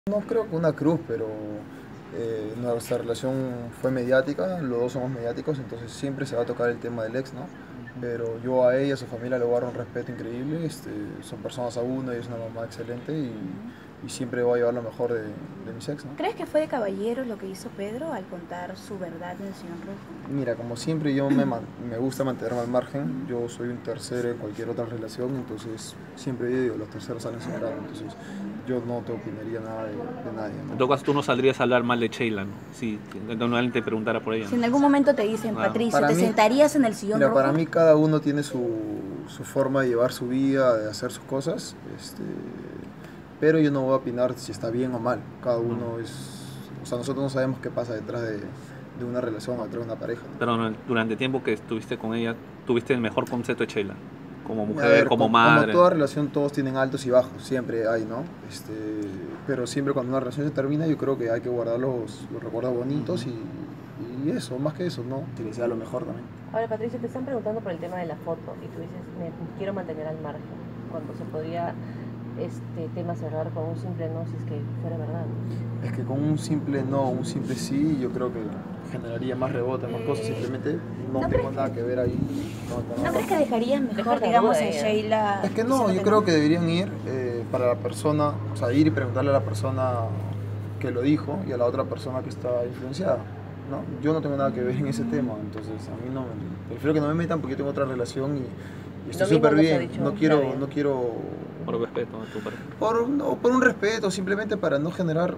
No creo que una cruz, pero nuestra relación fue mediática, los dos somos mediáticos, entonces siempre se va a tocar el tema del ex, ¿no? Pero yo a ella, a su familia le guardo un respeto increíble, son personas a uno, ella es una mamá excelente y siempre voy a llevar lo mejor de mis ex, ¿no? ¿Crees que fue de caballeros lo que hizo Pedro al contar su verdad en el señor Rojo? Mira, como siempre me gusta mantenerme al margen, yo soy un tercero en cualquier otra relación, entonces siempre digo, los terceros salen sobrados, entonces yo no te opinaría nada de nadie, ¿no? En todo caso, tú no saldrías a hablar mal de Sheila, ¿no? Si alguien te preguntara por ella, Si ¿no? en algún momento te dicen, Claro. Patricio, Para ¿te mí- sentarías en el sillón Mira, rojo? para mí cada uno tiene su forma de llevar su vida, de hacer sus cosas, pero yo no voy a opinar si está bien o mal. Cada uno o sea, nosotros no sabemos qué pasa detrás de una relación o detrás de una pareja. Pero durante el tiempo que estuviste con ella, tuviste el mejor concepto de Sheila. Como A mujer, ver, como como madre. toda relación, todos tienen altos y bajos, siempre hay, ¿no? Pero siempre cuando una relación se termina, yo creo que hay que guardar los recuerdos bonitos y eso, más que eso, ¿no? Que les sea lo mejor también. Ahora, Patricio, te están preguntando por el tema de la foto y tú dices, me quiero mantener al margen, cuando se podría este tema cerrar con un simple no si es que fuera verdad. Es que con un simple no, un simple sí, yo creo que generaría más rebote, más cosas. Simplemente no tengo nada que ver ahí. ¿No crees que dejarías mejor, Dejar la digamos, duda en ella. Sheila? Es que no, yo creo que deberían ir para la persona, o sea, ir y preguntarle a la persona que lo dijo y a la otra persona que está influenciada, ¿no? Yo no tengo nada que ver en ese tema, entonces a mí no, prefiero que no me metan porque yo tengo otra relación y estoy Lo mismo súper nos ha bien. dicho No quiero, Flavia. no quiero Por respeto a tu pareja. por un respeto, simplemente para no generar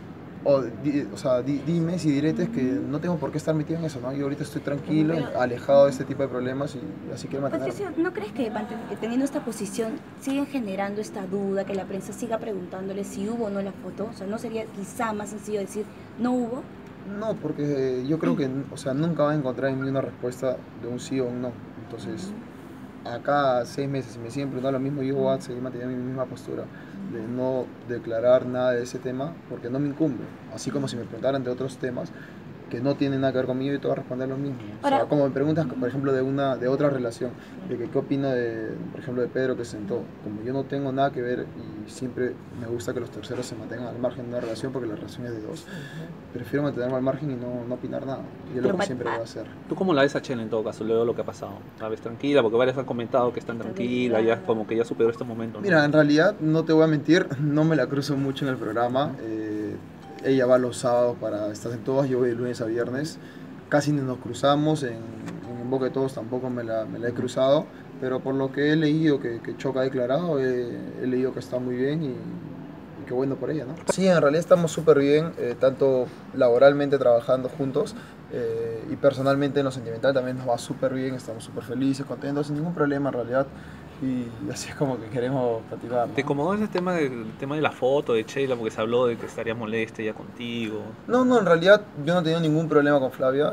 dimes y diretes que no tengo por qué estar metido en eso, ¿no? Yo ahorita estoy tranquilo, alejado de este tipo de problemas y así quiero mantenerme. Patricio, ¿no crees que teniendo esta posición siguen generando esta duda, que la prensa siga preguntándole si hubo o no la foto? O sea, ¿no sería quizá más sencillo decir no hubo? No, porque yo creo que, o sea, nunca va a encontrar en mí una respuesta de un sí o un no. Entonces, acá 6 meses, si me siguen preguntando lo mismo, yo voy a seguir manteniendo mi misma postura de no declarar nada de ese tema porque no me incumbe. Así como si me preguntaran de otros temas que no tienen nada que ver conmigo, yo te voy a responder lo mismo. O sea, Ahora, como me preguntas, por ejemplo, de otra relación, de que qué opino por ejemplo, de Pedro que se sentó. Como yo no tengo nada que ver y siempre me gusta que los terceros se mantengan al margen de una relación porque la relación es de dos, prefiero mantenerme al margen y no opinar nada. Y es lo que siempre voy a hacer. ¿Tú cómo la ves a Sheila en todo caso, luego lo que ha pasado? ¿La ves tranquila? Porque varios han comentado que están tranquila, ya como que ya superó este momento, ¿no? Mira, en realidad, no te voy a mentir, no me la cruzo mucho en el programa. Ella va los sábados para Estás en Todas, yo voy de lunes a viernes. Casi ni nos cruzamos, en Boca de Todos tampoco me la he cruzado, pero por lo que he leído que Choca ha declarado, he leído que está muy bien y qué bueno por ella, ¿no? Sí, en realidad estamos súper bien, tanto laboralmente trabajando juntos y personalmente en lo sentimental también nos va súper bien, estamos súper felices, contentos, sin ningún problema en realidad. Y así es como que queremos platicar, ¿no? ¿Te incomodó ese tema de la foto de Sheila? Porque se habló de que estaría molesta ya contigo. No, en realidad yo no he tenido ningún problema con Flavia,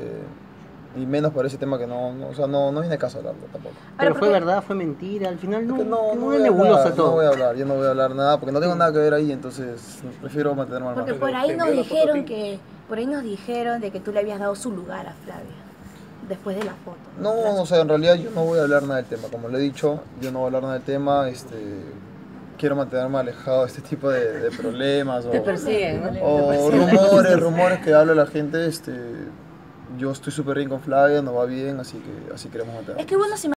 y menos por ese tema que o sea, no viene a caso hablarlo tampoco. Pero fue verdad, fue mentira, al final no, Es que no quedó voy a nebuloso hablar, todo. no voy a hablar, yo no voy a hablar nada porque no tengo nada que ver ahí, entonces prefiero mantenerme al Porque margen. por ahí nos dijeron de que tú le habías dado su lugar a Flavia después de la foto. No, o sea, en realidad yo no voy a hablar nada del tema, como le he dicho, yo no voy a hablar nada del tema, quiero mantenerme alejado de este tipo de problemas Te persiguen, ¿no? o rumores que habla la gente, yo estoy súper bien con Flavia, nos va bien, así que así queremos mantenernos. Es que bueno, si